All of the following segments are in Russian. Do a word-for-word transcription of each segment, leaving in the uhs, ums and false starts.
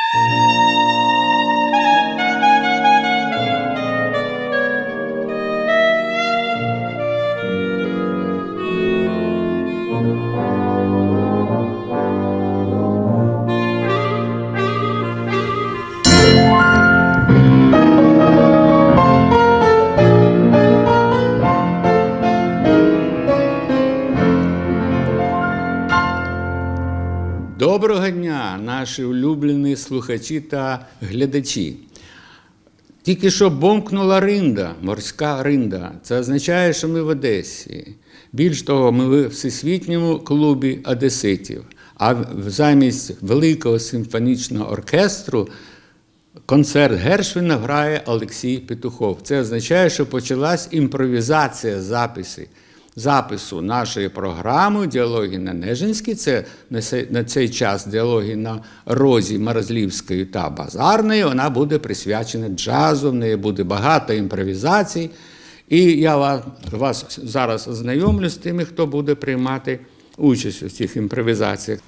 Доброго дня, наші улюблені слухачі та глядачі. Тільки що бомкнула ринда, морська ринда. Це означає, що ми в Одесі. Більш того, ми в Всесвітньому клубі одеситів. А замість великого симфонічного оркестру концерт Гершвіна грає Олексій Петухов. Це означає, що почалась імпровізація записи. запису нашої програми «Діалоги на Нежинській». Це на цей час діалоги на Розі Морозлівської та Базарної. Вона буде присвячена джазу, в неї буде багато імпровізацій. І я вас, вас зараз ознайомлю з тими, хто буде приймати участь у цих імпровізаціях.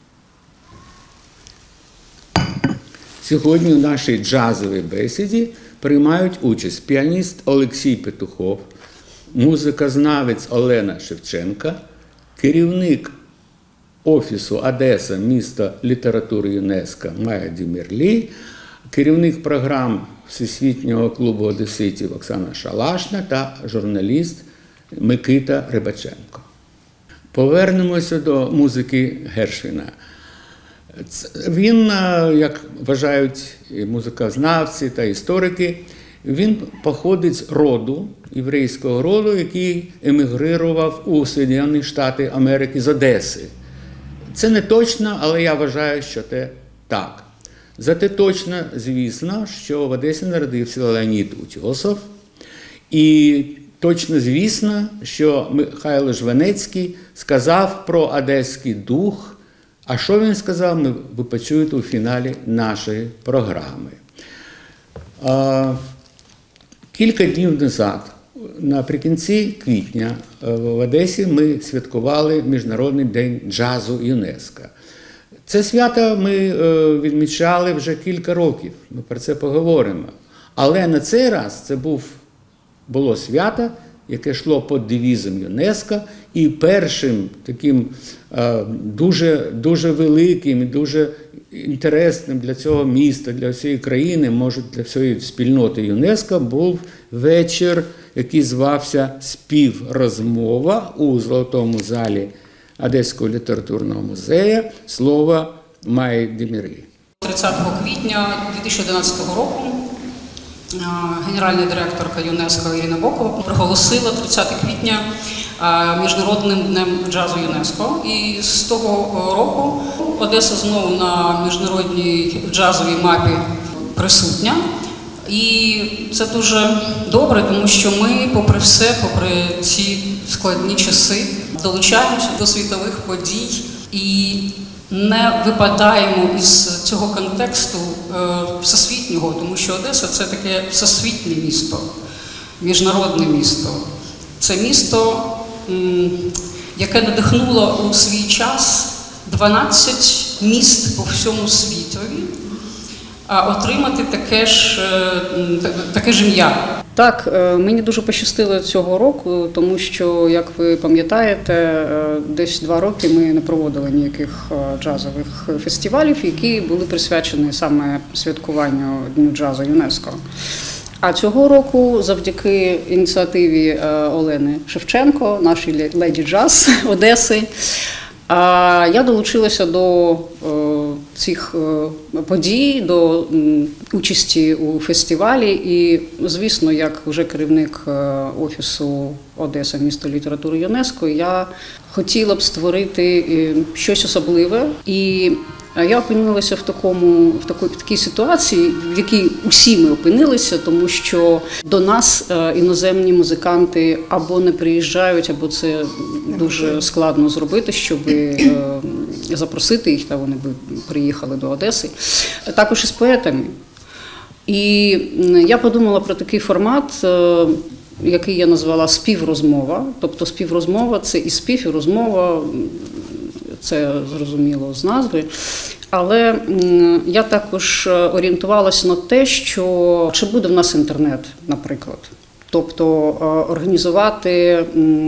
Сьогодні у нашій джазовій бесіді приймають участь піаніст Олексій Петухов, музикознавець Олена Шевченка, керівник Офісу Одеса, місто літератури ЮНЕСКО Майя Демірлі, керівник програм Всесвітнього клубу одеситів Оксана Шалашна та журналіст Микита Рибаченко. Повернемося до музики Гершвіна. Він, як вважають і музикознавці та історики, він походить з роду, єврейського роду, який емігрував у Сполучені Штати Америки з Одеси. Це не точно, але я вважаю, що це так. Зате точно, звісно, що в Одесі народився Леонід Утьосов. І точно звісно, що Михайло Жванецький сказав про одеський дух. А що він сказав, ви почуєте у фіналі нашої програми. Кілька днів назад, наприкінці квітня, в Одесі ми святкували Міжнародний день джазу ЮНЕСКО. Це свято ми відмічали вже кілька років, ми про це поговоримо. Але на цей раз це був, було свято, яке йшло під девізом ЮНЕСКО, і першим таким дуже, дуже великим і дуже інтересним для цього міста, для всієї країни, може для всієї спільноти ЮНЕСКО, був вечір, який звався «Співрозмова» у Золотому залі Одеського літературного музею «Слово Майї Демірлі». тридцятого квітня дві тисячі одинадцятого року генеральна директорка ЮНЕСКО Ірина Бокова проголосила тридцятого квітня Міжнародним днем джазу ЮНЕСКО. І з того року Одеса знову на міжнародній джазовій мапі присутня. І це дуже добре, тому що ми, попри все, попри ці складні часи, долучаємося до світових подій і не випадаємо із цього контексту всесвітнього, тому що Одеса – це таке всесвітнє місто, міжнародне місто. Це місто, яке надихнуло у свій час дванадцять міст по всьому світові отримати таке ж, таке ж ім'я. Так, мені дуже пощастило цього року, тому що, як ви пам'ятаєте, десь два роки ми не проводили ніяких джазових фестивалів, які були присвячені саме святкуванню Дню джазу ЮНЕСКО. А цього року, завдяки ініціативі Олени Шевченко, нашої леді джаз Одеси, я долучилася до цих подій, до участі у фестивалі і, звісно, як вже керівник Офісу Одеса, місто літератури ЮНЕСКО, я хотіла б створити щось особливе. І я опинилася в, такому, в, такій, в такій ситуації, в якій усі ми опинилися, тому що до нас іноземні музиканти або не приїжджають, або це дуже складно зробити, щоб запросити їх, та вони б приїхали до Одеси. Також із поетами. І я подумала про такий формат, який я назвала «Співрозмова». Тобто співрозмова – це і спів, і розмова, це зрозуміло з назви. Але м, я також орієнтувалася на те, що чи буде в нас інтернет, наприклад. Тобто е, організувати м,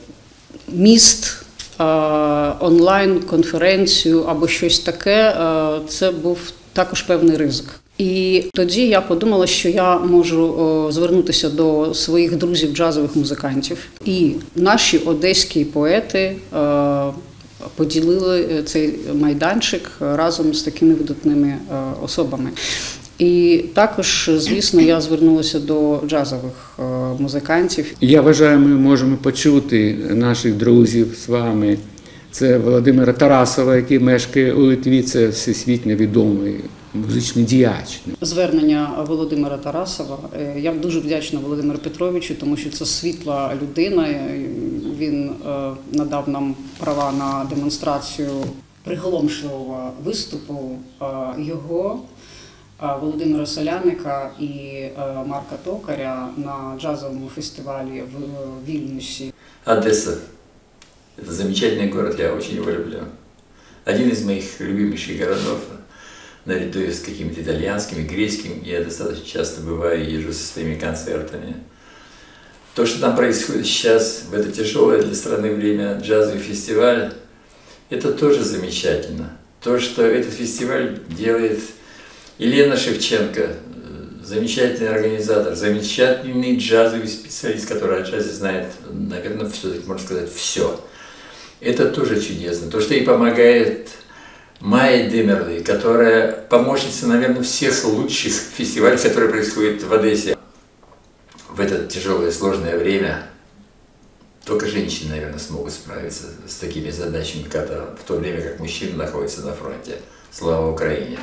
міст, е, онлайн-конференцію або щось таке, е, це був також певний ризик. І тоді я подумала, що я можу о, звернутися до своїх друзів джазових музикантів. І наші одеські поети е, поділили цей майданчик разом з такими видатними е, особами. І також, звісно, я звернулася до джазових е, музикантів. Я вважаю, ми можемо почути наших друзів з вами. Це Володимира Тарасова, який мешкає у Литві, це всесвітньо відомий музичний діяч. Звернення Володимира Тарасова. Я дуже вдячна Володимиру Петровичу, тому що це світла людина. Він надав нам права на демонстрацію приголомшливого виступу його, Володимира Соляника і Марка Токаря на джазовому фестивалі в Вільнюсі. Одесса. Это замечательный город, я очень его люблю. Один из моих любимейших городов, наряду с какими-то итальянскими, греческими, я достаточно часто бываю и езжу со своими концертами. То, что там происходит сейчас, в это тяжелое для страны время, джазовый фестиваль, это тоже замечательно. То, что этот фестиваль делает Елена Шевченко, замечательный организатор, замечательный джазовый специалист, который о джазе знает, наверное, все-таки можно сказать, все. Это тоже чудесно. То, что ей помогает Майя Демерли, которая помощница, наверное, всех лучших фестивалей, которые происходят в Одессе. В это тяжелое, сложное время только женщины, наверное, смогут справиться с такими задачами, когда, в то время как мужчины находятся на фронте. Слава Украине!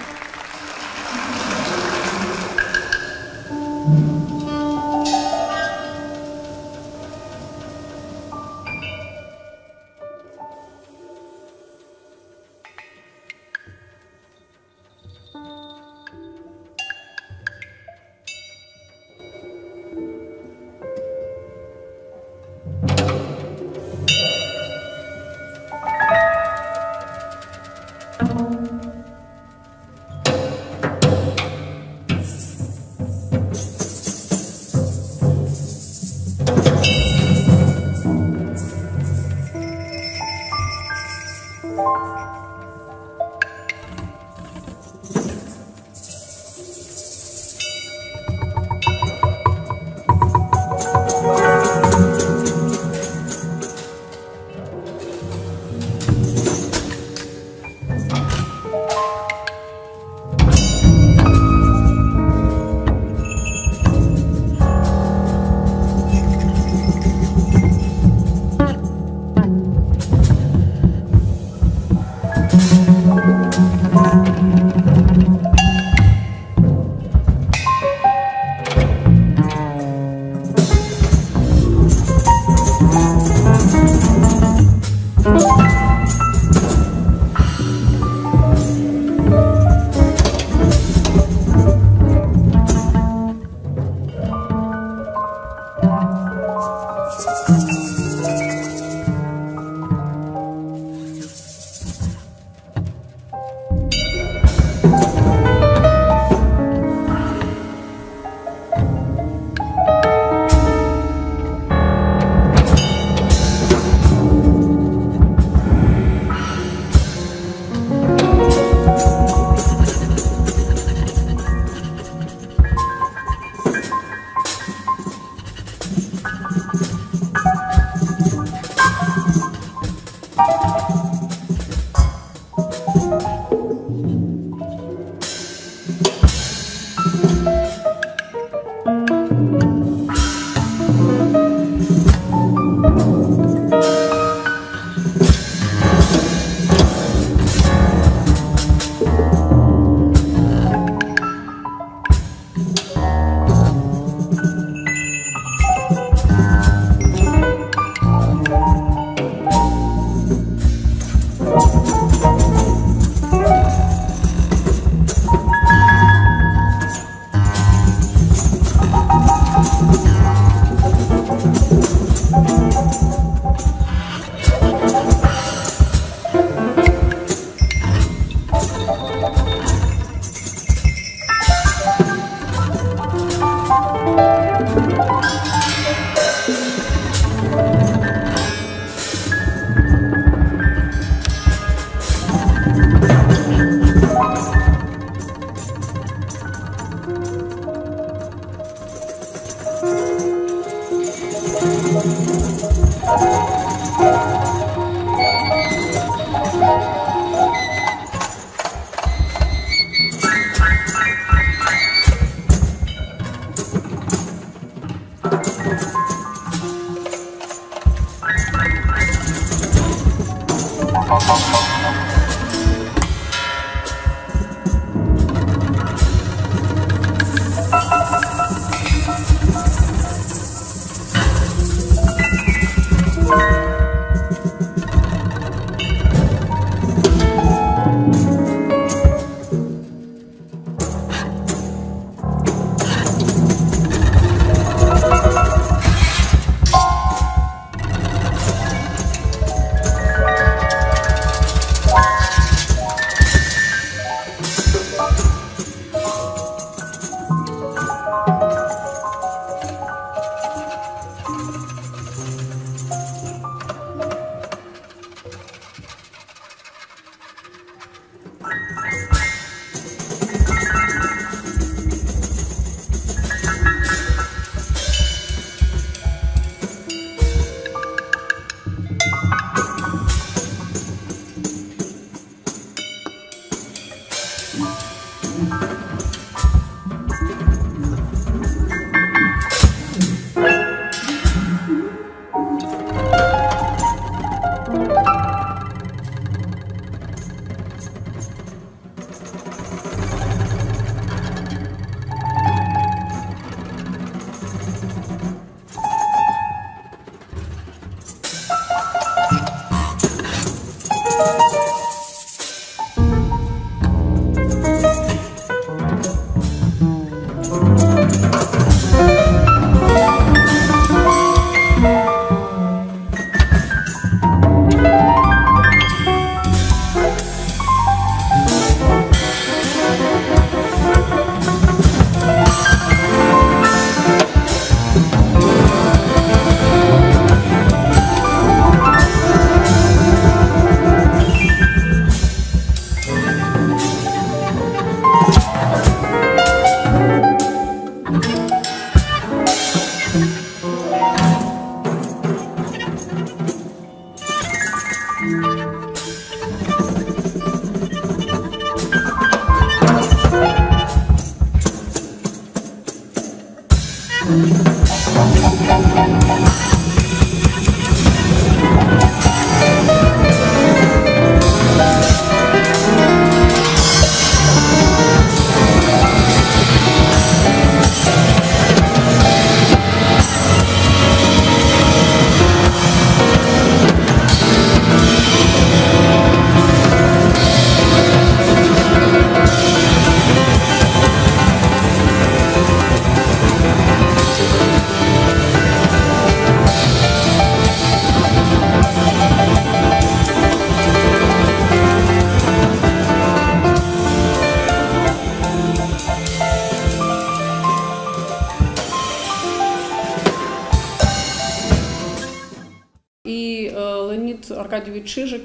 І Леонід Аркадійович Чижик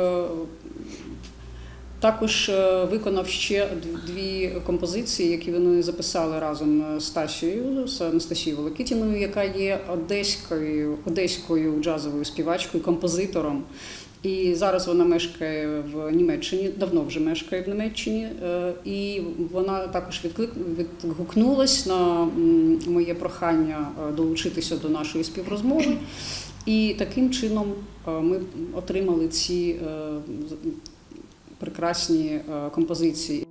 також виконав ще дві композиції, які вони записали разом з Тасією, з Анастасією Волокітіною, яка є одеською, одеською джазовою співачкою, композитором. І зараз вона мешкає в Німеччині, давно вже мешкає в Німеччині. І вона також відгукнулась на моє прохання долучитися до нашої співрозмови. І таким чином ми отримали ці прекрасні композиції.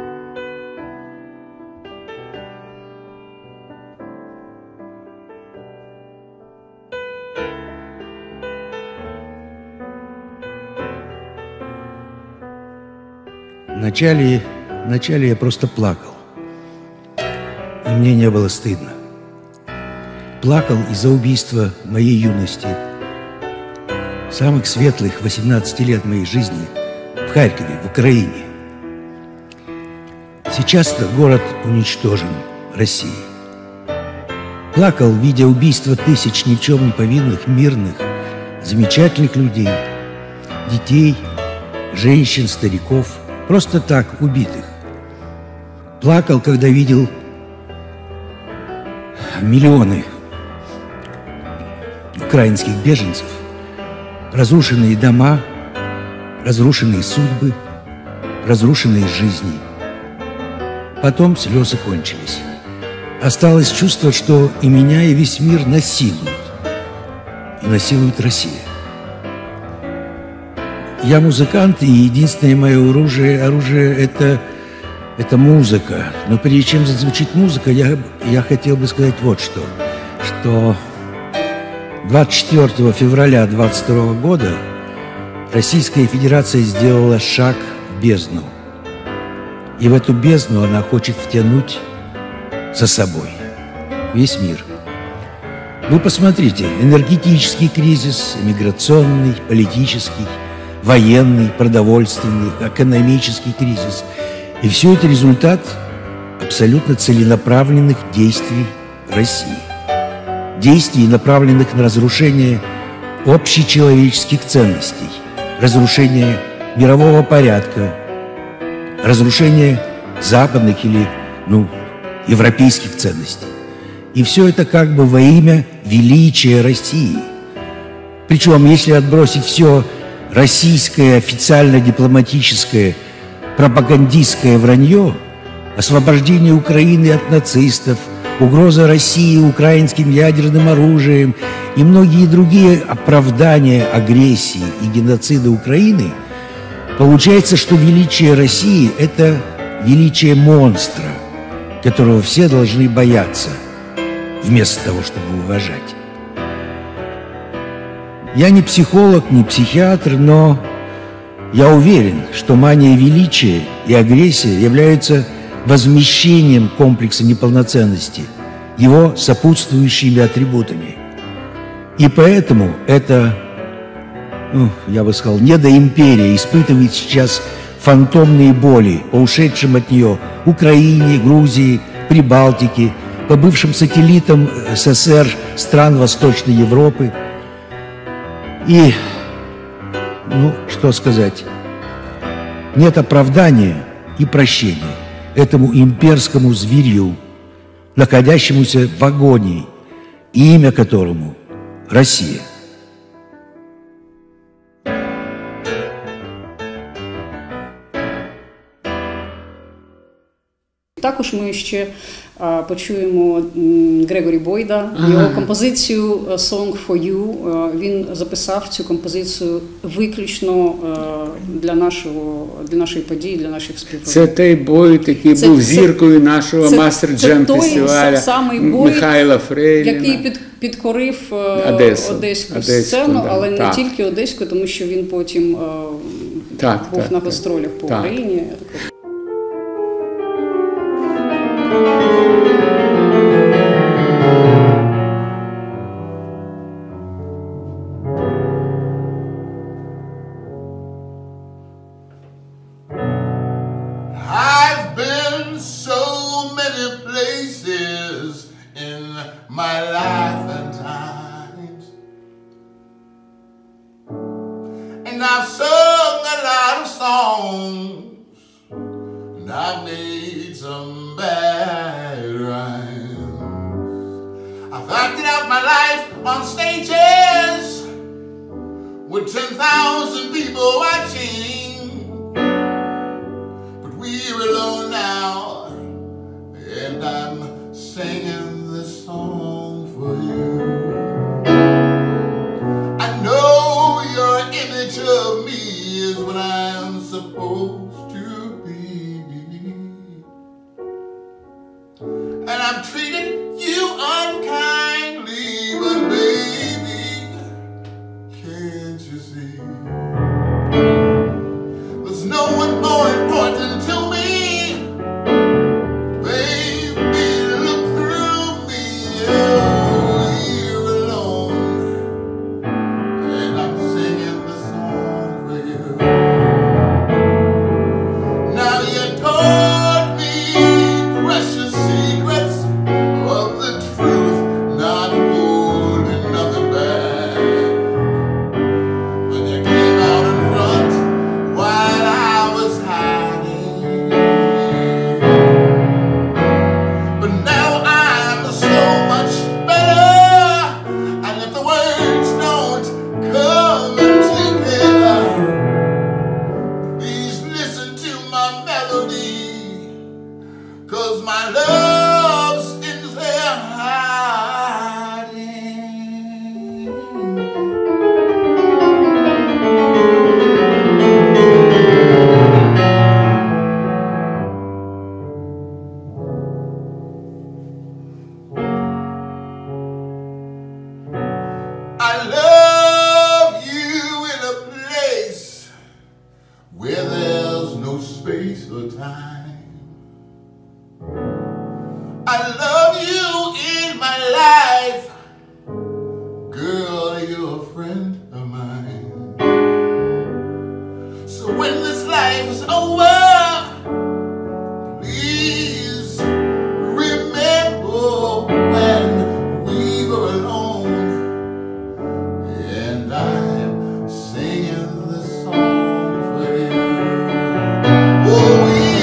Вначале, вначале я просто плакал, и мне не было стыдно. Плакал из-за убийства моей юности, самых светлых восемнадцати лет моей жизни в Харькове, в Украине. Сейчас-то город уничтожен Россией. Плакал, видя убийство тысяч ни в чем не повинных, мирных, замечательных людей, детей, женщин, стариков, просто так убитых. Плакал, когда видел миллионы украинских беженцев, разрушенные дома, разрушенные судьбы, разрушенные жизни. Потом слезы кончились. Осталось чувство, что и меня, и весь мир насилуют. И насилует Россия. Я музыкант, и единственное мое оружие, оружие это, это музыка. Но прежде чем зазвучит музыка, я, я хотел бы сказать вот что. Что двадцать четвёртого февраля двадцать второго года Российская Федерация сделала шаг в бездну. И в эту бездну она хочет втянуть за собой весь мир. Вы посмотрите, энергетический кризис, миграционный, политический, военный, продовольственный, экономический кризис. И все это результат абсолютно целенаправленных действий России. Действий, направленных на разрушение общечеловеческих ценностей, разрушение мирового порядка, разрушение западных или, ну, европейских ценностей. И все это как бы во имя величия России. Причем, если отбросить все российское, официально-дипломатическое, пропагандистское вранье, освобождение Украины от нацистов, угроза России украинским ядерным оружием и многие другие оправдания агрессии и геноцида Украины, получается, что величие России – это величие монстра, которого все должны бояться, вместо того, чтобы уважать. Я не психолог, не психиатр, но я уверен, что мания величия и агрессия являются возмещением комплекса неполноценности, его сопутствующими атрибутами. И поэтому это, ну, я бы сказал, недоимперия испытывает сейчас фантомные боли по ушедшим от нее Украине, Грузии, Прибалтике, по бывшим сателлитам СССР стран Восточной Европы. И, ну, что сказать, нет оправдания и прощения этому имперскому зверю, находящемуся в агонии, имя которому Россия. Також ми ще а, почуємо м, Грегорі Бойда, Ага. його композицію «Song for You». А, він записав цю композицію виключно а, для, нашого, для нашої події, для наших співробітників. Це той Бойд, який Це- був це- зіркою нашого це- Мастер це Джем той фестиваля самий Бойд, Михайла Фрейліна. який під, підкорив е, Одесу. одеську, Одеську, сцену, да. але не Так. тільки одеську, тому що він потім е, Так, був так, на так. гастролях по Так. Україні. I've been so many places in my life and times, and I've sung a lot of songs, and I've made some bad rhymes. I've acted out my life on stages with ten thousand people watching. We're alone now, and I'm singing this song for you. I know your image of me is what I'm supposed to be, and I've treated you unkindly, but baby, can't you see? There's no one more important to me. Baby, look through me. Oh, you're alone, and I'm singing the song for you. Now you taught me precious secrets of the truth, not holding nothing back. When you came out in front while I was hiding, but now I'm so much better, and if the words don't come together, please listen to my melody, 'cause my love's in there hiding. I love you in a place where there's no space or time. I love you in my life, girl, you're a friend of mine. So when this life is over, please remember when we were alone, and I'm singing this song for you. Oh, we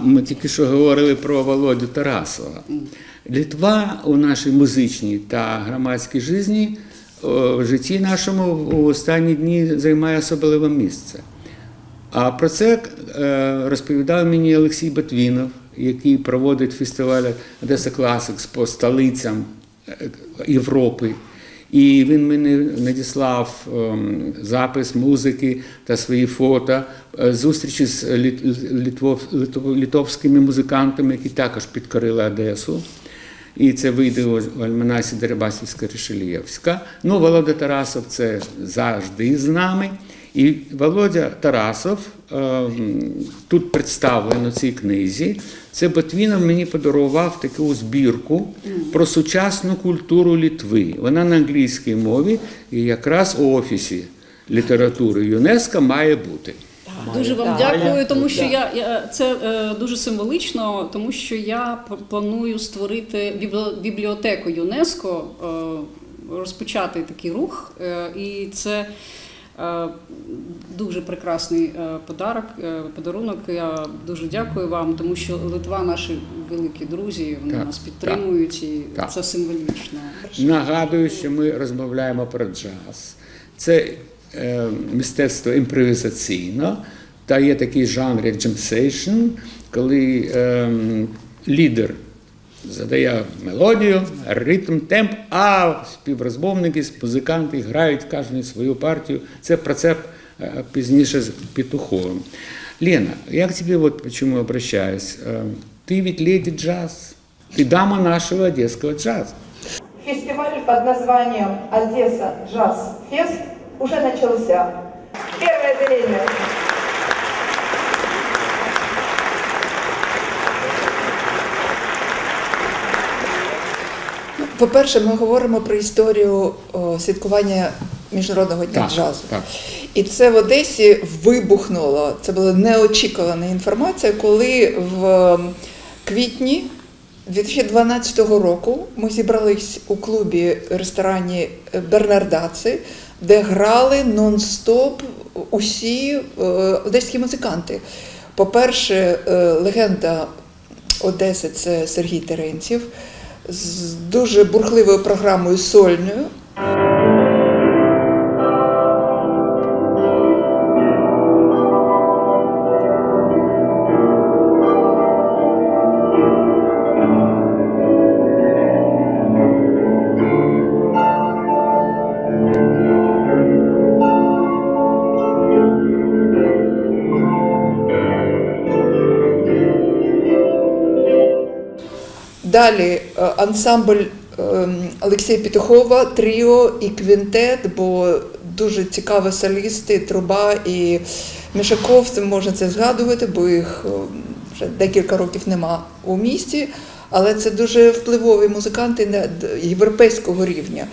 ми тільки що говорили про Володю Тарасова. Литва у нашій музичній та громадській житті, в житті нашому у останні дні займає особливе місце. А про це розповідав мені Олексій Ботвінов, який проводить фестиваль Одеса Classics по столицям Європи. І він мені надіслав запис музики та свої фото, зустрічі з литовськими музикантами, які також підкорили Одесу. І це вийде у альманасі Дерибасівська-Ришельєвська. Ну, Володя Тарасов – це завжди з нами. І Володя Тарасов е, тут представлено в цій книзі. Це Ботвінов мені подарував таку збірку про сучасну культуру Литви. Вона на англійській мові і якраз у Офісі літератури ЮНЕСКО має бути. Дуже вам дякую, тому що я, я це е, дуже символічно, тому що я планую створити бібліотеку ЮНЕСКО, е, розпочати такий рух, е, і це е, дуже прекрасний е, подарок, е, подарунок. Я дуже дякую вам, тому що Литва наші великі друзі, вони так, нас підтримують, так, і так. це символічно. Нагадую, що ми розмовляємо про джаз. Це е, мистецтво імпровізаційне. Та є такий жанр, як джемсейшн, коли е, лідер задає мелодію, ритм, темп, а співрозмовники, музиканти грають кожен свою партію. Це про це е, пізніше з Петуховим. Лена, я к тебе вот почему обращаюсь. Ты ведь леди джаз, ты дама нашего одесского джаза. Фестиваль под названием «Одесса Джаз Фест» уже начался. Первое отделение. По-перше, ми говоримо про історію о, святкування Міжнародного дня так, джазу. Так. І це в Одесі вибухнуло. Це була неочікувана інформація, коли в квітні дві тисячі дванадцятого року ми зібрались у клубі ресторані «Бернардаці», де грали нон-стоп усі е, одеські музиканти. По-перше, е, легенда Одеси – це Сергій Терентьєв, з дуже бурхливою програмою сольною. Далі ансамбль Олексія Петухова, тріо і квінтет, бо дуже цікаві солісти, Труба і Мішаков, можна це згадувати, бо їх вже декілька років нема у місті, але це дуже впливові музиканти на європейського рівня.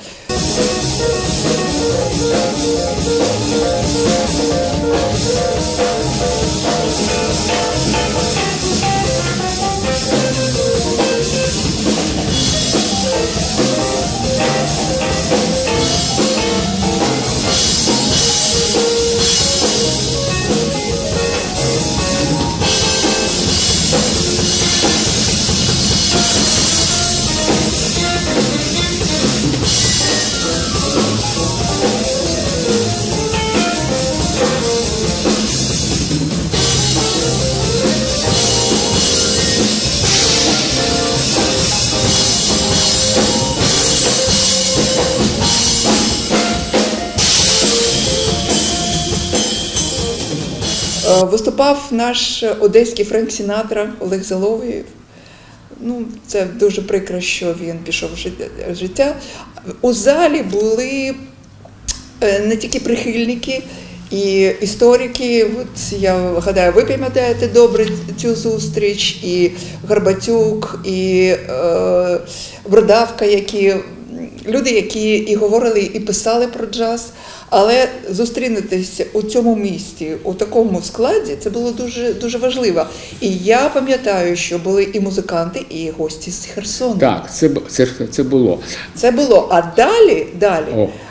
Виступав наш одеський Френк Сінатра, Олег Зеловий. Ну, це дуже прикро, що він пішов з життя. У залі були не тільки прихильники і історики. От, я гадаю, ви пам'ятаєте добре цю зустріч, і Горбатюк, і е, Бродавка, які, люди, які і говорили, і писали про джаз. Але зустрінутися у цьому місті, у такому складі, це було дуже, дуже важливо. І я пам'ятаю, що були і музиканти, і гості з Херсону. Так, це, це, це було. Це було. А далі, далі О.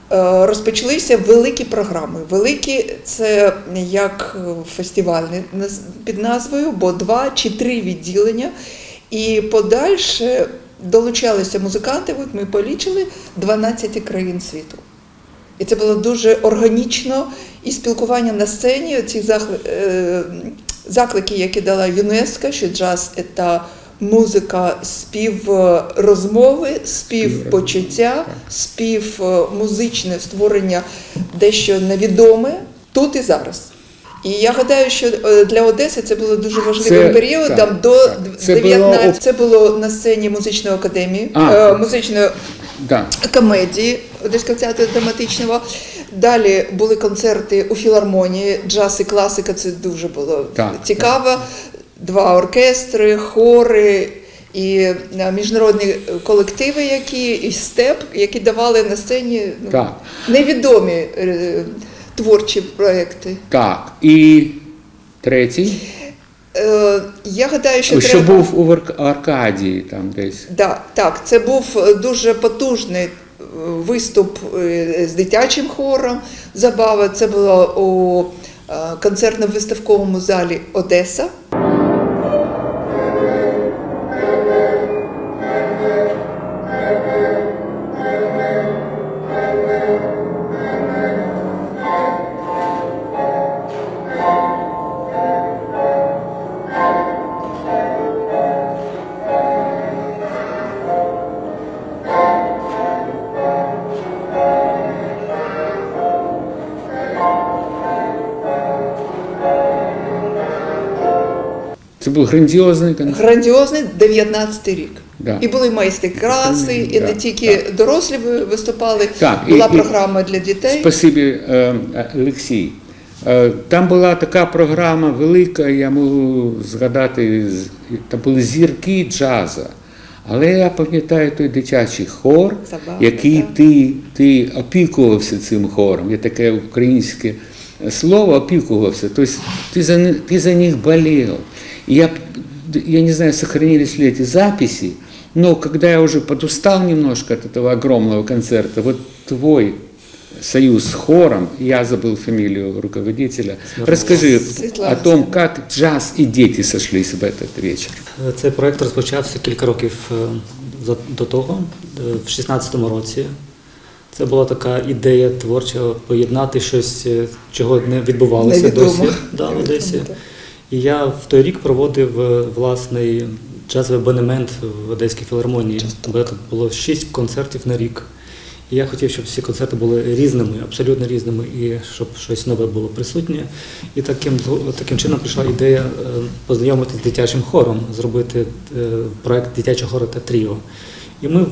розпочалися великі програми. Великі – це як фестивальний під назвою, бо два чи три відділення. І подальше долучалися музиканти, от ми полічили, дванадцять країн світу. І це було дуже органічно, і спілкування на сцені, ці заклики, які дала ЮНЕСКО, що джаз – це музика співрозмови, співпочуття, співмузичне створення дещо невідоме тут і зараз. І я гадаю, що для Одеси це було дуже важливим періодом. Так, до так. Це, дев'ятнадцятого... було... це було на сцені музичної академії, а, музичної да. комедії Одеського театру драматичного. Далі були концерти у філармонії, джаз і класика, це дуже було так, цікаво. Так. Два оркестри, хори і міжнародні колективи, які, і степ, які давали на сцені ну, невідомі е, творчі проекти. Так, і третій? Е, я гадаю, що, що треба... був у Аркадії там десь. Да, так, це був дуже потужний виступ з дитячим хором, забава. Це було у концертно-виставковому залі Одеса. Це був грандіозний концерт? Грандіозний, дев'ятнадцятий рік. Да. І були майстер-класи, і да, не тільки да. дорослі виступали, так, була і, програма для дітей. Спасибі, Олексій. Там була така програма велика, я можу згадати, там були зірки джазу. Але я пам'ятаю той дитячий хор, Забавно, який так. ти, ти опікувався цим хором. Є таке українське слово «опікувався». Тобто ти за, ти за них болел. И я, я не знаю, сохранились ли эти записи, но когда я уже подустал немножко от этого огромного концерта, вот твой союз с хором, я забыл фамилию руководителя, Смирнова. Расскажи Светлана. О том, как джаз и дети сошлись в этот вечер. Цей проєкт розпочався кілька років до того, в шістнадцятому році. Це була така ідея творча поєднати щось, чого не відбувалося Невідомо. досі да, в Одесі. І я в той рік проводив власний джазовий абонемент в Одеській філармонії. Там було шість концертів на рік. І я хотів, щоб всі концерти були різними, абсолютно різними, і щоб щось нове було присутнє. І таким, таким чином прийшла ідея познайомитися з дитячим хором, зробити проєкт дитячого хору та тріо. І ми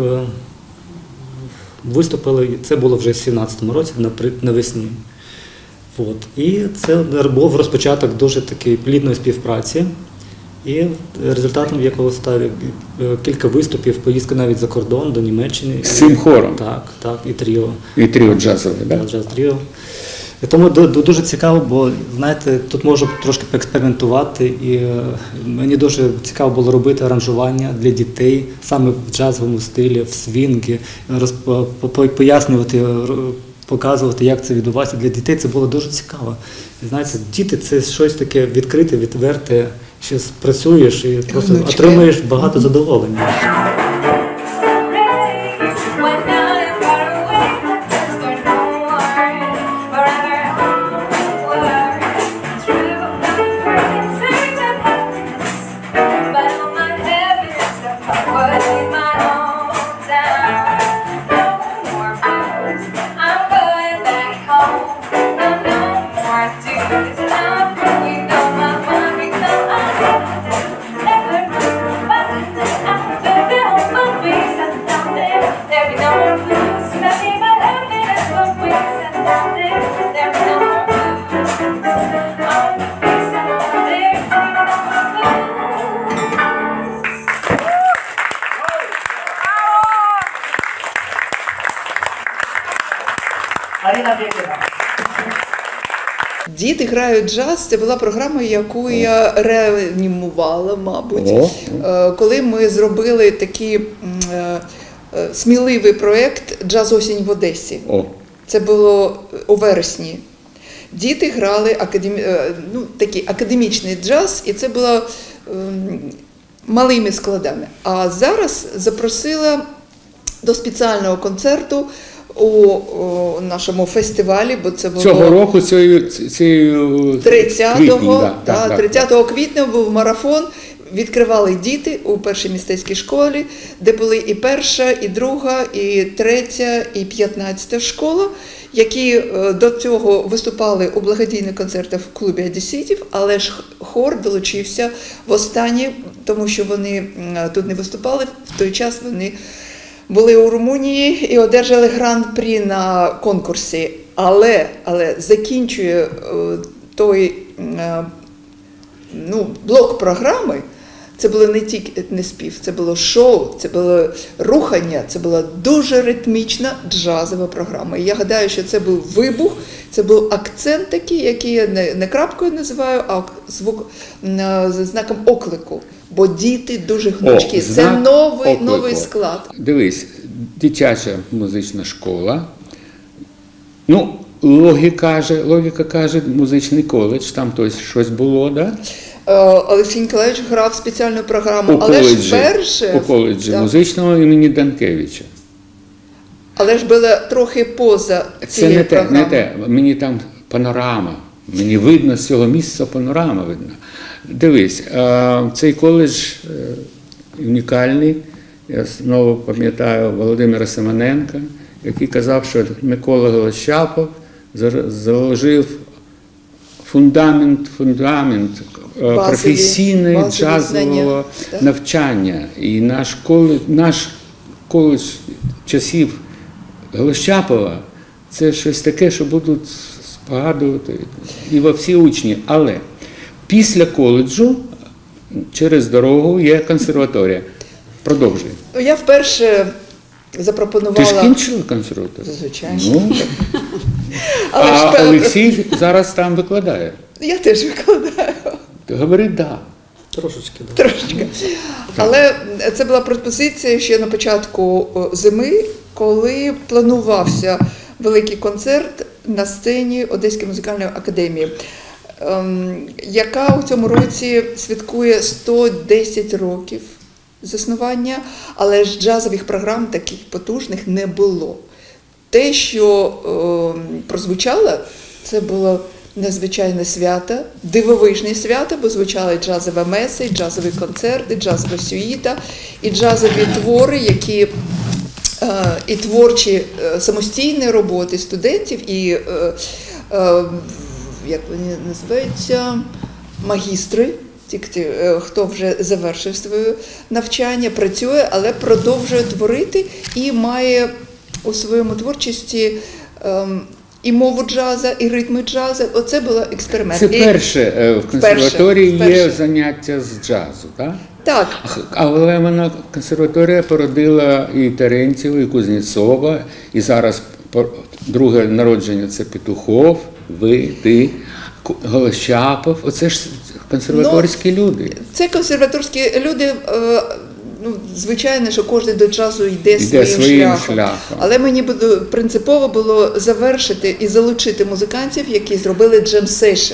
виступили, це було вже в сімнадцятому році, навесні. От. І це був розпочаток дуже такої плідної співпраці, і результатом якого став кілька виступів, поїздка навіть за кордон, до Німеччини. З цим хором? Так, так, і тріо. І тріо джазове, так? Да? Джаз-тріо. І тому дуже цікаво, бо, знаєте, тут можу трошки поекспериментувати, і мені дуже цікаво було робити аранжування для дітей, саме в джазовому стилі, в свінгі, пояснювати, показувати, як це відбувається для дітей, це було дуже цікаво. І, знаєте, діти – це щось таке відкрите, відверте, що працюєш і просто отримуєш багато задоволення. «Діти грають джаз» – це була програма, яку я реанімувала, мабуть, коли ми зробили такі е, сміливий проєкт «Джаз осінь в Одесі». О, Це було у вересні. Діти грали академі... е, ну, такий академічний джаз, і це було ем, малими складами. А зараз запросила до спеціального концерту у, у нашому фестивалі, бо це було цього року, цією, цією тридцятого, квітні, да, да, так, так, тридцятого квітня був марафон. Відкривали діти у першій мистецькій школі, де були і перша, і друга, і третя, і п'ятнадцята школа, які до цього виступали у благодійних концертах в клубі одеситів, але ж хор долучився в останнє, тому що вони тут не виступали, в той час вони були у Румунії і одержали гран-прі на конкурсі. Але, але закінчує той ну, блок програми. Це було не тільки не спів, це було шоу, це було рухання, це була дуже ритмічна джазова програма. І я гадаю, що це був вибух, це був акцент такий, який я не, не крапкою називаю, а звук з знаком оклику. Бо діти дуже гнучкі. О, це знак новий, оклику. новий склад. Дивись, дитяча музична школа. Ну, логіка каже, логіка каже, музичний коледж, там тось щось було, да? Олексій Ніколаєвич грав спеціальну програму, У але коледжі, ж перше... у коледжі так. музичного імені Данкевича. Але ж було трохи поза Це цією не те, програмою. не те. Мені там панорама. Мені видно з цього місця панорама видно. Дивись, цей коледж унікальний. Я знову пам'ятаю Володимира Семененка, який казав, що Микола Голощапов заложив фундамент, фундамент Базові, професійного базові джазового знання, так? навчання. І наш коледж, наш коледж часів Голощапова – це щось таке, що будуть спогадувати і во всі учні. Але після коледжу через дорогу є консерваторія. Продовжуй. Я вперше запропонувала... Ти ж кінчила консерваторію? Звичайно. Ну, Але а ж певно- Олексій зараз там викладає. Я теж викладаю. Говорить, да. Трошечки, да. Трошечки. Але це була пропозиція ще на початку зими, коли планувався великий концерт на сцені Одеської музикальної академії, яка у цьому році святкує сто десять років заснування, але ж джазових програм таких потужних не було. Те, що е, прозвучало, це було незвичайне свято, дивовижне свято, бо звучали джазові меси, джазові концерти, джазова сюїта і джазові твори, які е, і творчі е, самостійні роботи студентів, і е, е, як вони називаються, магістри. Ті, хто вже завершив своє навчання, працює, але продовжує творити і має у своєму творчості ем, і мову джаза, і ритми джазу. Оце був експеримент. Це перше в консерваторії вперше, є вперше. заняття з джазу, так? Так. Але вона, консерваторія породила і Терентьєва, і Кузнєцова, і зараз друге народження – це Петухов, ви, ти, Голощапов. Оце ж консерваторські ну, люди. Це консерваторські люди. Е, ну, звичайно, що кожен до джазу йде, йде своїм, своїм шляхом. шляхом. Але мені було, принципово було завершити і залучити музикантів, які зробили джем-сейшн.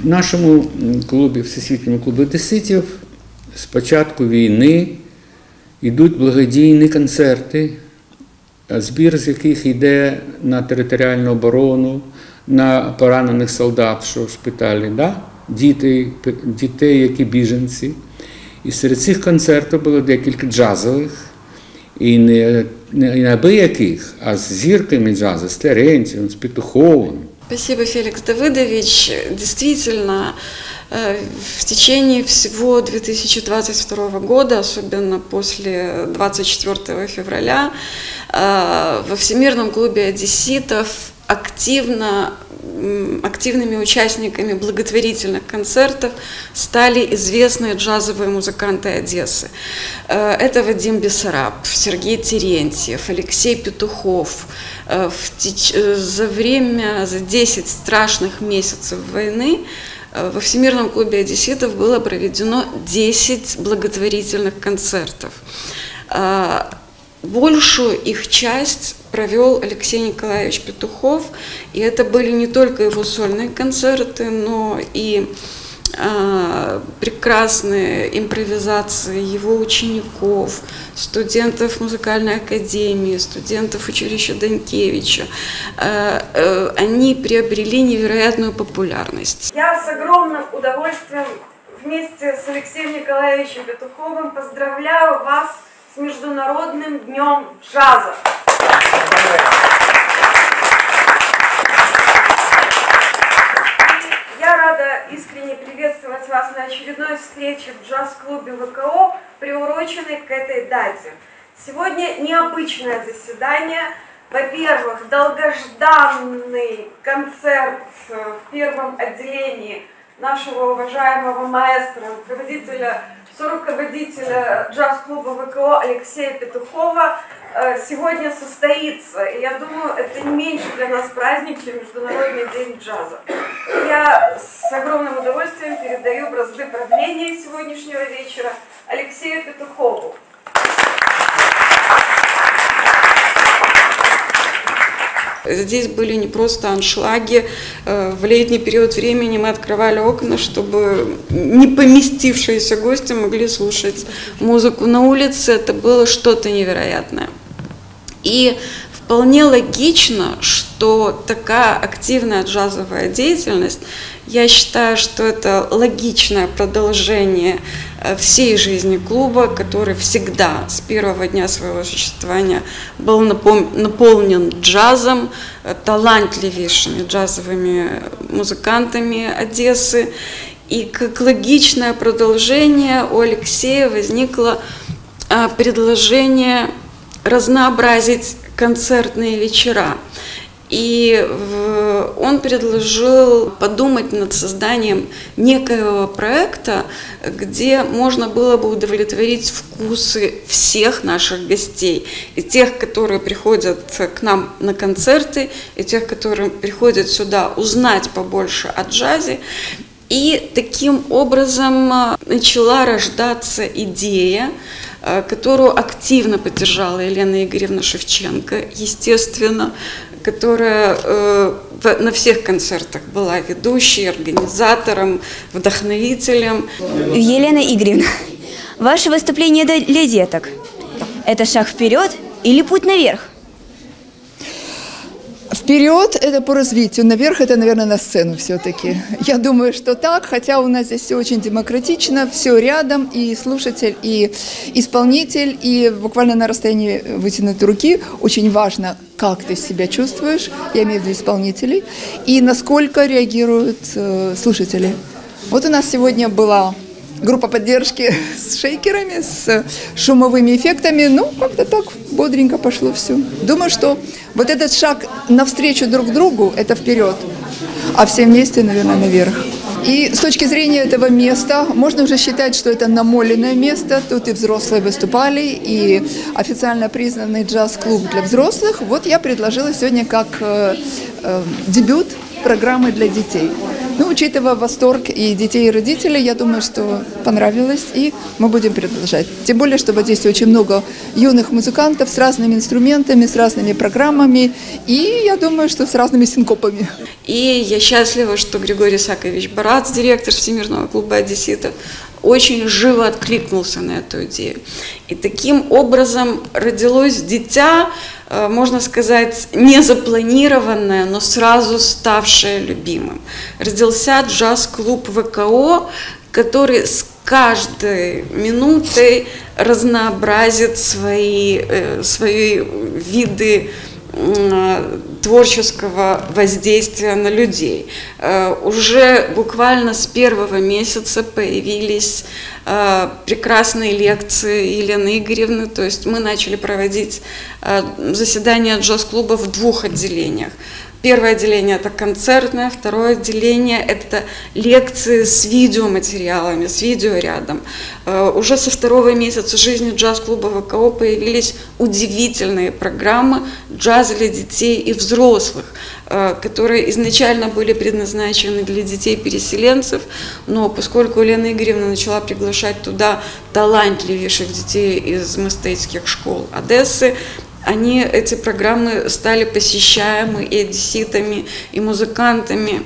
В нашому клубі, Всесвітньому клубі одеситів, з початку війни йдуть благодійні концерти, збір з яких йде на територіальну оборону, на поранених солдат, що в шпиталі, да? Діти, дітей, які біженці. І серед цих концертів було декілька джазових, і не, не, не абияких, а з зірками джазу, з Терентьєвим, з Петуховим. Спасибо, Феликс Давыдович. Действительно, в течение всего две тысячи двадцать второго года, особенно после двадцать четвёртого февраля, во Всемирном клубе одесситов активно, активными участниками благотворительных концертов стали известные джазовые музыканты Одессы. Это Вадим Бессараб, Сергей Терентьев, Алексей Петухов. За время, за десять страшных месяцев войны во Всемирном клубе одесситов было проведено десять благотворительных концертов. Большую их часть провел Алексей Николаевич Петухов, и это были не только его сольные концерты, но и э, прекрасные импровизации его учеников, студентов музыкальной академии, студентов училища Данькевича. Э, э, они приобрели невероятную популярность. Я с огромным удовольствием вместе с Алексеем Николаевичем Петуховым поздравляю вас с Международным днем джаза. Я рада искренне приветствовать вас на очередной встрече в джаз-клубе ВКО, приуроченной к этой дате. Сегодня необычное заседание. Во-первых, долгожданный концерт в первом отделении нашего уважаемого маэстро, руководителя, соруководителя джаз-клуба ВКО Алексея Петухова сегодня состоится. И я думаю, это не меньше для нас праздник, чем Международный день джаза. Я с огромным удовольствием передаю бразды правления сегодняшнего вечера Алексею Петухову. Здесь были не просто аншлаги. В летний период времени мы открывали окна, чтобы не поместившиеся гости могли слушать музыку на улице. Это было что-то невероятное. И вполне логично, что такая активная джазовая деятельность, я считаю, что это логичное продолжение всей жизни клуба, который всегда с первого дня своего существования был наполнен джазом, талантливейшими джазовыми музыкантами Одессы. И как логичное продолжение у Алексея возникло предложение разнообразить концертные вечера. И он предложил подумать над созданием некоего проекта, где можно было бы удовлетворить вкусы всех наших гостей. И тех, которые приходят к нам на концерты, и тех, которые приходят сюда узнать побольше о джазе. И таким образом начала рождаться идея, которую активно поддержала Елена Игоревна Шевченко, естественно, которая э, в, на всех концертах была ведущей, организатором, вдохновителем. Елена Игоревна, ваше выступление для деток – это шаг вперед или путь наверх? Вперед – это по развитию, наверх – это, наверное, на сцену все-таки. Я думаю, что так, хотя у нас здесь все очень демократично, все рядом, и слушатель, и исполнитель, и буквально на расстоянии вытянутой руки очень важно, как ты себя чувствуешь, я имею в виду исполнителей, и насколько реагируют э, слушатели. Вот у нас сегодня была группа поддержки с шейкерами, с шумовыми эффектами. Ну, как-то так бодренько пошло все. Думаю, что вот этот шаг навстречу друг другу – это вперед, а все вместе, наверное, наверх. И с точки зрения этого места, можно уже считать, что это намоленное место. Тут и взрослые выступали, и официально признанный джаз-клуб для взрослых. Вот я предложила сегодня как э, э, дебют программы для детей. Ну, учитывая восторг и детей, и родителей, я думаю, что понравилось, и мы будем продолжать. Тем более, что в Одессе очень много юных музыкантов с разными инструментами, с разными программами, и я думаю, что с разными синкопами. И я счастлива, что Григорий Исаакович Барац, директор Всемирного клуба одесситов, очень живо откликнулся на эту идею. И таким образом родилось дитя, можно сказать, не запланированное, но сразу ставшее любимым. Родился джаз-клуб ВКО, который с каждой минутой разнообразит свои, свои виды творческого воздействия на людей. Уже буквально с первого месяца появились прекрасные лекции Елены Игоревны, то есть мы начали проводить заседания джаз-клуба в двух отделениях. Первое отделение – это концертное, второе отделение – это лекции с видеоматериалами, с видеорядом. Уже со второго месяца жизни джаз-клуба ВКО появились удивительные программы джаза для детей и взрослых, которые изначально были предназначены для детей-переселенцев, но поскольку Елена Игоревна начала приглашать туда талантливейших детей из мастейтских школ Одессы, они, эти программы стали посещаемы и одесситами, и музыкантами.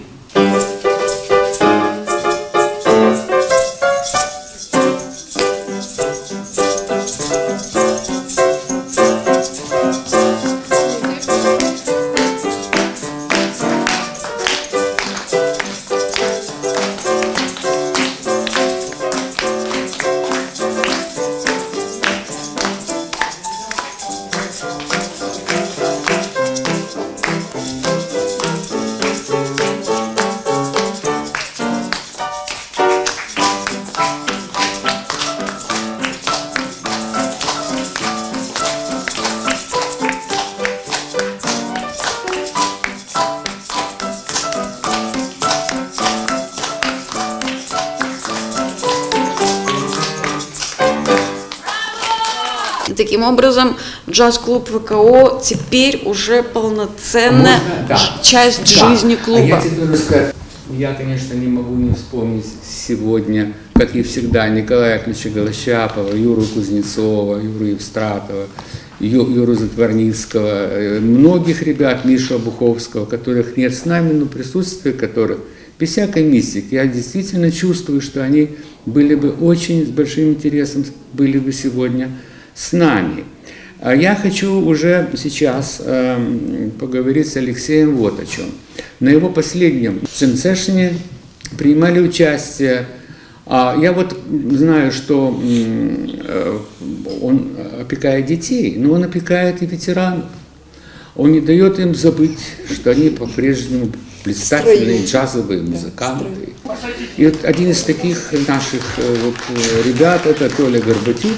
Таким образом, джаз-клуб ВКО теперь уже полноценная Можно, да. часть Да. жизни клуба. А я тебе должен сказать, я, конечно, не могу не вспомнить сегодня, как и всегда, Николая Яковлевича Голощапова, Юру Кузнецова, Юру Евстратова, Ю, Юру Затворницкого, многих ребят, Мишу Обуховского, которых нет с нами, но присутствие которых без всякой мистики. Я действительно чувствую, что они были бы очень с большим интересом, были бы сегодня с нами. Я хочу уже сейчас э, поговорить с Алексеем вот о чем. На его последнем джем-сэшне принимали участие. А я вот знаю, что э, он опекает детей, но он опекает и ветеранов. Он не дает им забыть, что они по-прежнему блистательные джазовые музыканты. И вот один из таких наших э, вот, ребят – это Толя Горбатюк,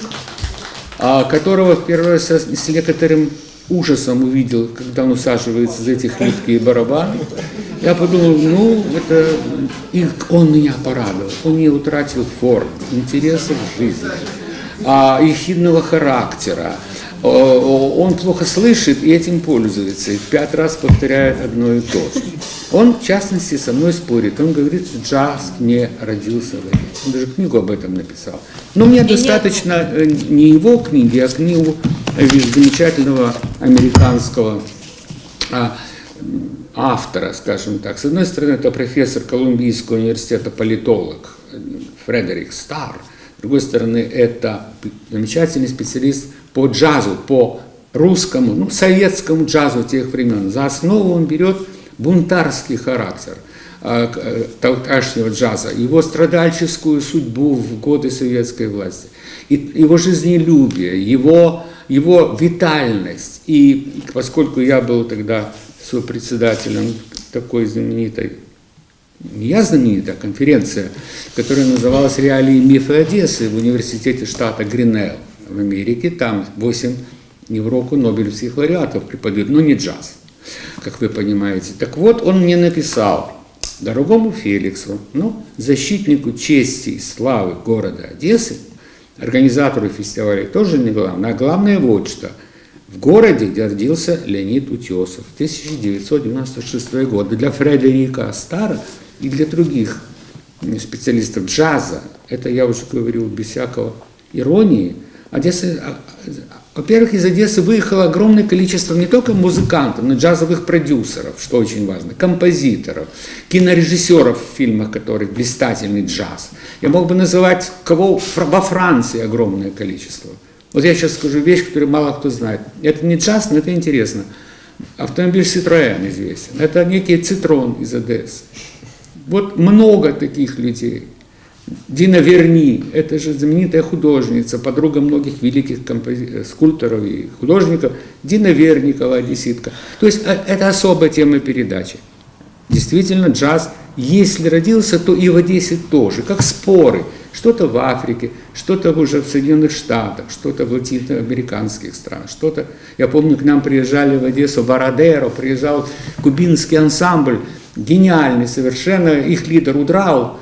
которого в первый раз с некоторым ужасом увидел, когда он усаживается за эти хлипкие барабаны. Я подумал, ну, это... И он меня порадовал. Он не утратил форм, интересов в жизни, ехидного характера. Он плохо слышит и этим пользуется, и пять раз повторяет одно и то же. Он, в частности, со мной спорит. Он говорит, что джаз не родился в Одессе. Он даже книгу об этом написал. Но мне достаточно не его книги, а книгу замечательного американского автора, скажем так. С одной стороны, это профессор Колумбийского университета, политолог Фредерик Старр. С другой стороны, это замечательный специалист по джазу, по русскому, ну, советскому джазу тех времен. За основу он берет бунтарский характер э, тогдашнего джаза, его страдальческую судьбу в годы советской власти, и, его жизнелюбие, его, его витальность. И поскольку я был тогда сопредседателем такой знаменитой, не я знаменитая, конференция, которая называлась «Реалии и мифы Одессы» в университете штата Гринелл в Америке, там восемь Европу нобелевских лауреатов преподают, но не джаз, как вы понимаете. Так вот, он мне написал, дорогому Феликсу, ну, защитнику чести и славы города Одессы, организатору фестиваля тоже не главное, а главное вот что. В городе, где родился Леонид Утесов, тысяча девятьсот девяносто шестой год. Для Фредерика Старра и для других специалистов джаза, это я уже говорил без всякого иронии, Одесса, во-первых, из Одессы выехало огромное количество не только музыкантов, но и джазовых продюсеров, что очень важно, композиторов, кинорежиссеров в фильмах, которых блистательный джаз. Я мог бы называть кого во Франции огромное количество. Вот я сейчас скажу вещь, которую мало кто знает. Это не джаз, но это интересно. Автомобиль Citroën известен. Это некий Цитрон из Одессы. Вот много таких людей. Дина Верни, это же знаменитая художница, подруга многих великих компози... скульпторов и художников. Дина Верникова, одесситка. То есть это особая тема передачи. Действительно, джаз, если родился, то и в Одессе тоже, как споры. Что-то в Африке, что-то уже в Соединенных Штатах, что-то в латиноамериканских странах, что-то... Я помню, к нам приезжали в Одессу Варадеро, приезжал кубинский ансамбль, гениальный совершенно, их лидер удрал,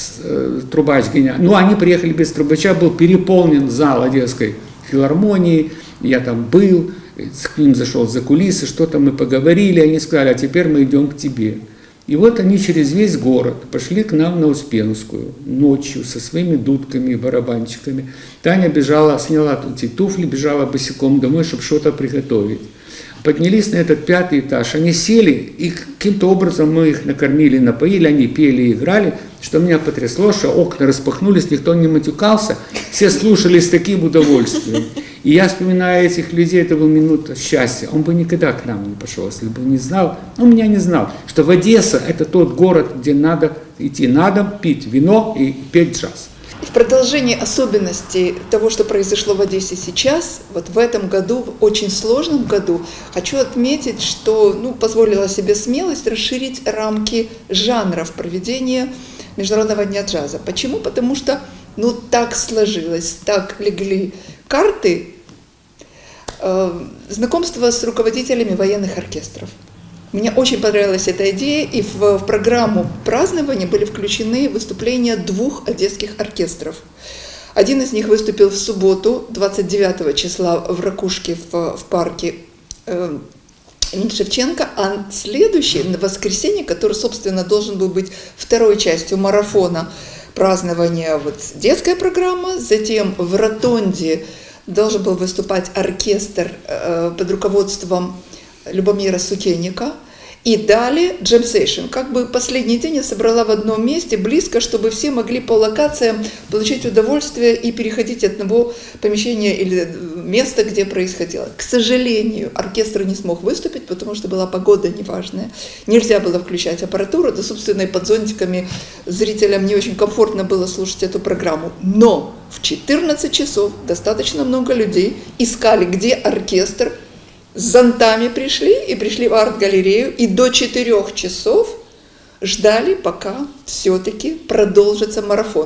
трубач гениальный. Ну, они приехали без трубача, был переполнен зал Одесской филармонии, я там был, к ним зашел за кулисы, что-то мы поговорили, они сказали, а теперь мы идем к тебе. И вот они через весь город пошли к нам на Успенскую ночью со своими дудками и барабанчиками. Таня бежала, сняла эти туфли, бежала босиком домой, чтобы что-то приготовить. Поднялись на этот пятый этаж, они сели, и каким-то образом мы их накормили, напоили, они пели, играли, что меня потрясло, что окна распахнулись, никто не матюкался, все слушали с таким удовольствием. И я вспоминаю этих людей, это была минута счастья. Он бы никогда к нам не пошел, если бы не знал, он меня не знал, что в Одесса это тот город, где надо идти на дом, пить вино и петь джаз. В продолжении особенностей того, что произошло в Одессе сейчас, вот в этом году, в очень сложном году, хочу отметить, что ну, позволила себе смелость расширить рамки жанров проведения Международного дня джаза. Почему? Потому что ну, так сложилось, так легли карты э, знакомства с руководителями военных оркестров. Мне очень понравилась эта идея, и в, в программу празднования были включены выступления двух одесских оркестров. Один из них выступил в субботу, двадцать девятого числа, в Ракушке в, в парке э, имени Шевченко, а следующий, на воскресенье, который, собственно, должен был быть второй частью марафона празднования, вот детская программа, затем в Ротонде должен был выступать оркестр э, под руководством Любомира Сукенника, и далее джем-сейшн. Как бы последний день я собрала в одном месте, близко, чтобы все могли по локациям получить удовольствие и переходить от одного помещения или места, где происходило. К сожалению, оркестр не смог выступить, потому что была погода неважная. Нельзя было включать аппаратуру, да, собственно, и под зонтиками зрителям не очень комфортно было слушать эту программу. Но в четырнадцать часов достаточно много людей искали, где оркестр, с зонтами пришли и пришли в арт-галерею, и до четырех часов ждали, пока все-таки продолжится марафон.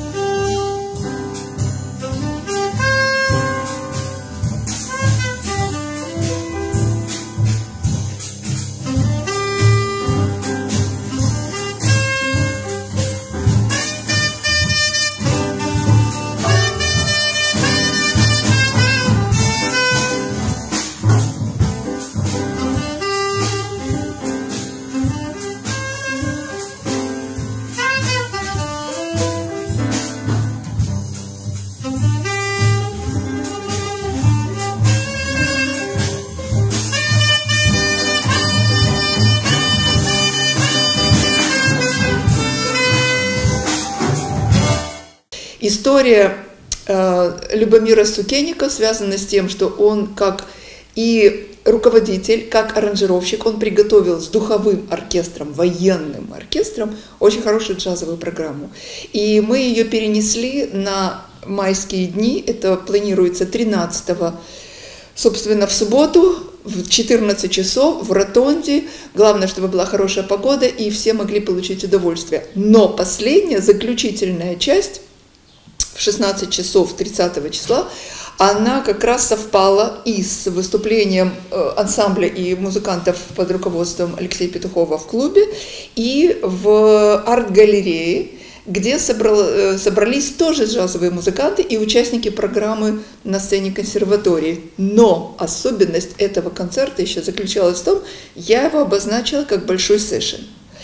История э, Любомира Сукеника связана с тем, что он как и руководитель, как аранжировщик, он приготовил с духовым оркестром, военным оркестром, очень хорошую джазовую программу. И мы ее перенесли на майские дни, это планируется тринадцатого, собственно, в субботу, в четырнадцать часов в Ротонде. Главное, чтобы была хорошая погода и все могли получить удовольствие. Но последняя, заключительная часть, в шестнадцать часов тридцатого числа, она как раз совпала и с выступлением ансамбля и музыкантов под руководством Алексея Петухова в клубе, и в арт-галерее, где собрал, собрались тоже джазовые музыканты и участники программы на сцене консерватории. Но особенность этого концерта еще заключалась в том, я его обозначила как большой сессион.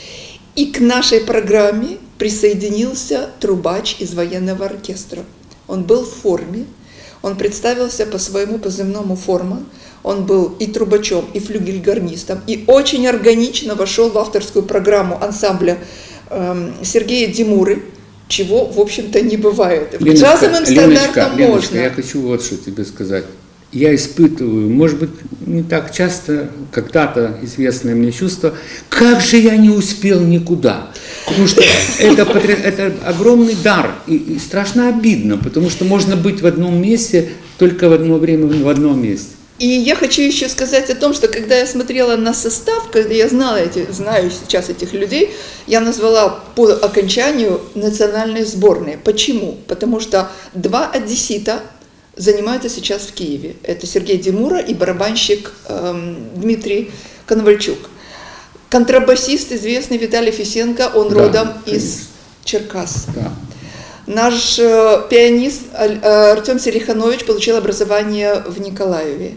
И к нашей программе присоединился трубач из военного оркестра. Он был в форме, он представился по своему позывному «Форма». Он был и трубачом, и флюгельгарнистом, и очень органично вошел в авторскую программу ансамбля э, Сергея Димуры, чего, в общем-то, не бывает. В Леночка, джазовым стандартам Леночка, можно. я хочу вот что тебе сказать. Я испытываю, может быть, не так часто, когда-то известное мне чувство, как же я не успел никуда. Потому что это, это огромный дар, и, и страшно обидно, потому что можно быть в одном месте, только в одно время в одном месте. И я хочу еще сказать о том, что когда я смотрела на состав, когда я знала эти, знаю сейчас этих людей, я назвала по окончанию национальные сборные. Почему? Потому что два одессита занимаются сейчас в Киеве. Это Сергей Димура и барабанщик эм, Дмитрий Коновальчук. Контрабасист известный Виталий Фисенко, он да, родом конечно. из Черкас. Да. Наш э, пианист э, Артем Селиханович получил образование в Николаеве.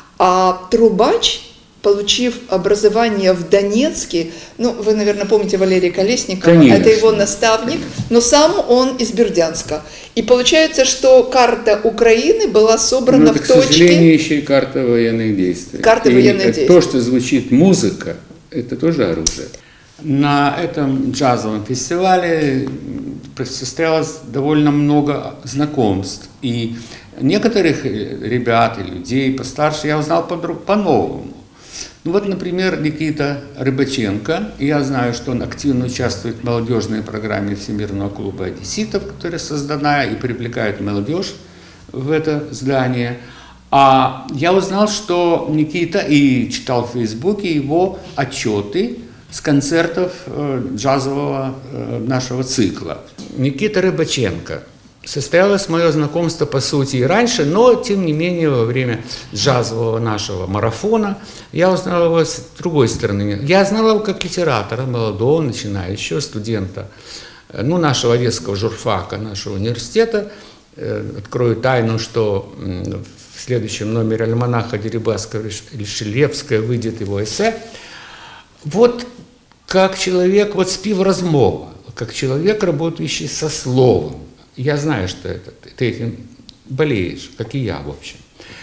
А трубач, получив образование в Донецке, ну, вы, наверное, помните Валерия Колесникова, конечно. Это его наставник, но сам он из Бердянска. И получается, что карта Украины была собрана но это, в точке... к сожалению, еще и карта военных действий. Карта и военных действий. То, что звучит музыка, это тоже оружие. На этом джазовом фестивале состоялось довольно много знакомств. И некоторых ребят и людей постарше я узнал по-новому. Ну вот, например, Никита Рыбаченко. Я знаю, что он активно участвует в молодежной программе Всемирного клуба одесситов, которая создана и привлекает молодежь в это здание. А я узнал, что Никита, и читал в Фейсбуке его отчеты с концертов э, джазового э, нашего цикла. Никита Рыбаченко. Состоялось мое знакомство, по сути, и раньше, но, тем не менее, во время джазового нашего марафона я узнал его с другой стороны. Я знал его как литератора, молодого, начинающего студента, ну, нашего одесского журфака, нашего университета. Открою тайну, что в следующем номере «Альманаха» Дерибасского-Ришелевская выйдет его эссе. Вот как человек, вот співрозмова, как человек, работающий со словом. Я знаю, что это, ты этим болеешь, как и я, в общем.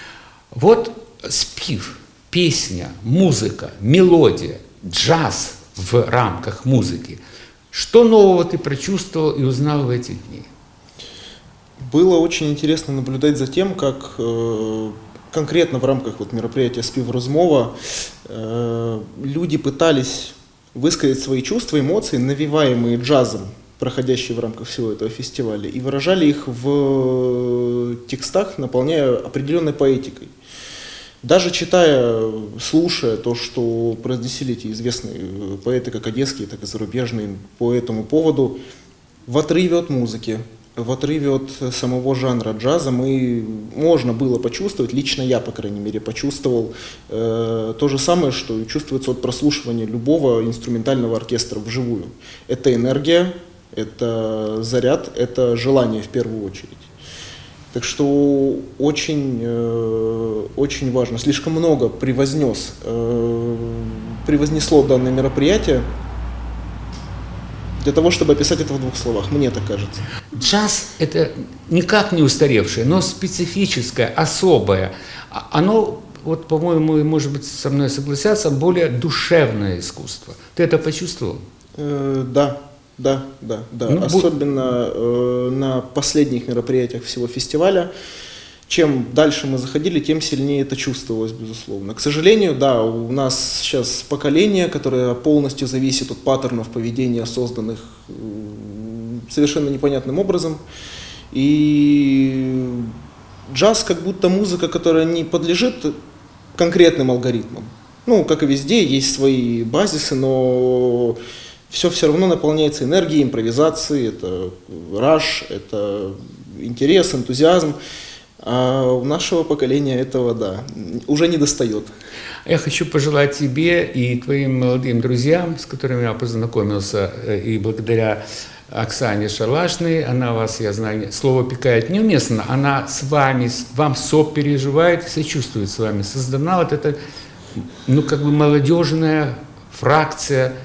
Вот спив, песня, музыка, мелодия, джаз в рамках музыки. Что нового ты прочувствовал и узнал в эти дни? Было очень интересно наблюдать за тем, как э, конкретно в рамках вот мероприятия «Співрозмова» э, люди пытались высказать свои чувства, эмоции, навеваемые джазом, проходящие в рамках всего этого фестиваля, и выражали их в текстах, наполняя определенной поэтикой. Даже читая, слушая то, что произнесли эти известные поэты, как одесские, так и зарубежные, по этому поводу, в отрыве от музыки, в отрыве от самого жанра джаза, мы, можно было почувствовать, лично я, по крайней мере, почувствовал э, то же самое, что чувствуется от прослушивания любого инструментального оркестра вживую. Это энергия, это заряд, это желание в первую очередь. Так что очень, э, очень важно, слишком много превознес, э, превознесло данное мероприятие для того, чтобы описать это в двух словах, мне так кажется. Джаз – это никак не устаревшее, но специфическое, особое. Оно, вот, по-моему, может быть, со мной согласятся, более душевное искусство. Ты это почувствовал? Э, да. Да, да, да. Ну, особенно э, на последних мероприятиях всего фестиваля. Чем дальше мы заходили, тем сильнее это чувствовалось, безусловно. К сожалению, да, у нас сейчас поколение, которое полностью зависит от паттернов поведения, созданных э, совершенно непонятным образом. И джаз как будто музыка, которая не подлежит конкретным алгоритмам. Ну, как и везде, есть свои базисы, но все все равно наполняется энергией, импровизацией, это раш, это интерес, энтузиазм. А у нашего поколения этого, да, уже не достает. Я хочу пожелать тебе и твоим молодым друзьям, с которыми я познакомился, и благодаря Оксане Шалашной, она вас, я знаю, слово пикает неуместно, она с вами, вам сопереживает и сочувствует с вами. Создана вот эта, ну, как бы молодежная фракция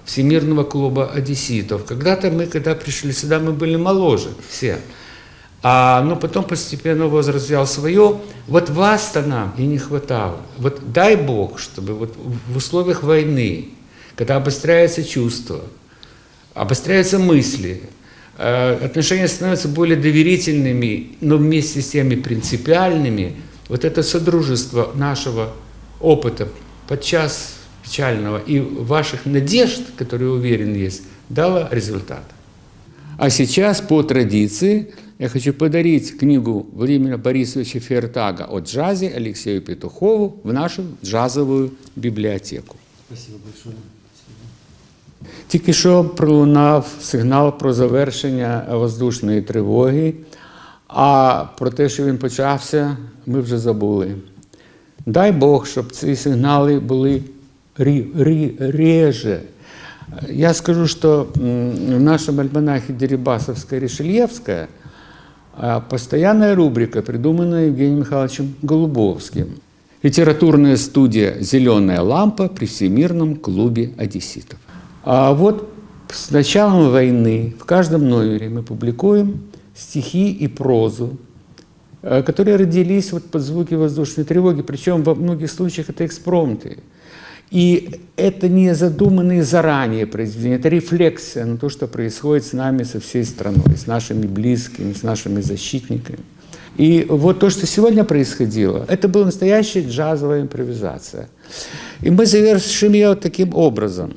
Всемирного клуба одесситов. Когда-то мы, когда пришли сюда, мы были моложе все. А, но потом постепенно возраст взял свое. Вот вас-то нам и не хватало. Вот дай Бог, чтобы вот в условиях войны, когда обостряются чувства, обостряются мысли, отношения становятся более доверительными, но вместе с теми принципиальными, вот это содружество нашего опыта, подчас печального, и ваших надежд, которые, уверен, есть, дало результат. А сейчас, по традиции, я хочу подарить книгу Владимира Борисовича Фейертага о джазе Алексею Петухову в нашу джазовую библіотеку. Спасибо большое. Тільки що пролунав сигнал про завершення воздушної тривоги, а про те, що він почався, ми вже забули. Дай Бог, щоб ці сигнали були реже. Я скажу, что в нашем альманахе Дерибасовская-Ришельевская постоянная рубрика, придуманная Евгением Михайловичем Голубовским. Литературная студия «Зеленая лампа» при Всемирном клубе одесситов. А вот с началом войны в каждом номере мы публикуем стихи и прозу, которые родились вот под звуки воздушной тревоги, причем во многих случаях это экспромты. И это не задуманные заранее произведения, это рефлексия на то, что происходит с нами, со всей страной, с нашими близкими, с нашими защитниками. И вот то, что сегодня происходило, это была настоящая джазовая импровизация. И мы завершим ее вот таким образом.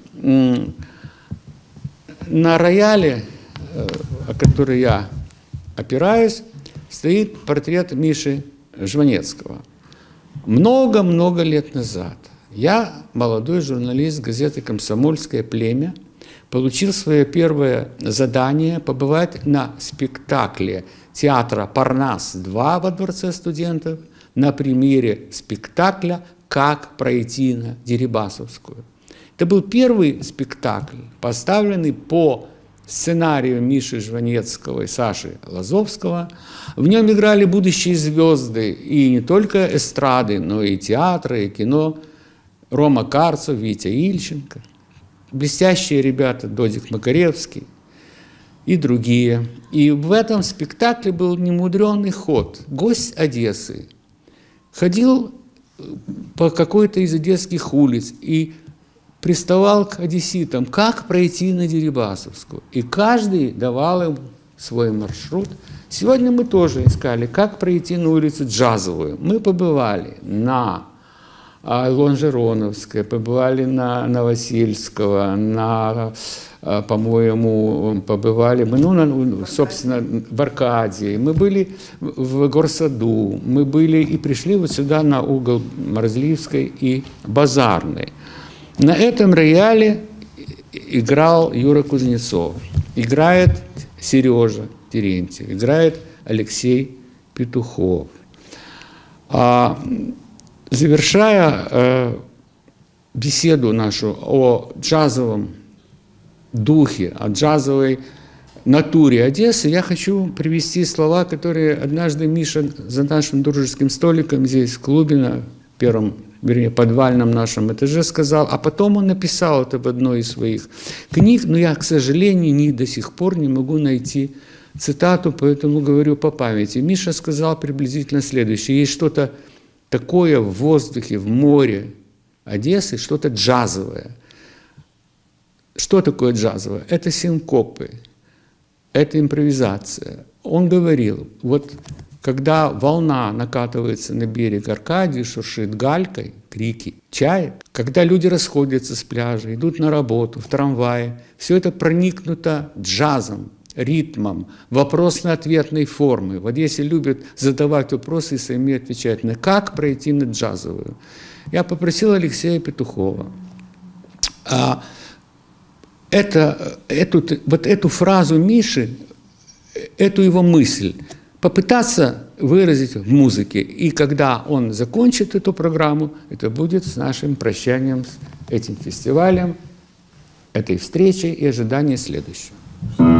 На рояле, о который я опираюсь, стоит портрет Миши Жванецкого. Много-много лет назад я, молодой журналист газеты «Комсомольское племя», получил свое первое задание побывать на спектакле театра «Парнас-два» во Дворце студентов на премьере спектакля «Как пройти на Дерибасовскую». Это был первый спектакль, поставленный по сценарию Миши Жванецкого и Саши Лазовского. В нем играли будущие звезды и не только эстрады, но и театра, и кино. Рома Карцев, Витя Ильченко, блестящие ребята, Додик Макаревский и другие. И в этом спектакле был немудренный ход. Гость Одессы ходил по какой-то из одесских улиц и приставал к одесситам, как пройти на Дерибасовскую. И каждый давал им свой маршрут. Сегодня мы тоже искали, как пройти на улицу Джазовую. Мы побывали на Лонжероновской, побывали на Новосельского, на, по-моему, побывали, мы, ну, собственно, в Аркадии, мы были в Горсаду, мы были и пришли вот сюда на угол Морзливской и Базарной. На этом рояле играл Юра Кузнецов, играет Сережа Терентьев, играет Алексей Петухов. А завершая э, беседу нашу о джазовом духе, о джазовой натуре Одессы, я хочу привести слова, которые однажды Миша за нашим дружеским столиком здесь в клубе на первом, вернее, подвальном нашем этаже сказал, а потом он написал это в одной из своих книг, но я, к сожалению, ни до сих пор не могу найти цитату, поэтому говорю по памяти. Миша сказал приблизительно следующее: есть что-то такое в воздухе, в море Одессы, что-то джазовое. Что такое джазовое? Это синкопы, это импровизация. Он говорил, вот когда волна накатывается на берег Аркадии, шуршит галькой, крики, чаек, когда люди расходятся с пляжа, идут на работу, в трамвае, все это проникнуто джазом, ритмом, вопросно-ответной формы. В Одессе любят задавать вопросы и сами отвечать на «как пройти на джазовую». Я попросил Алексея Петухова а, это, эту, вот эту фразу Миши, эту его мысль попытаться выразить в музыке. И когда он закончит эту программу, это будет с нашим прощанием с этим фестивалем, этой встречей и ожиданием следующего.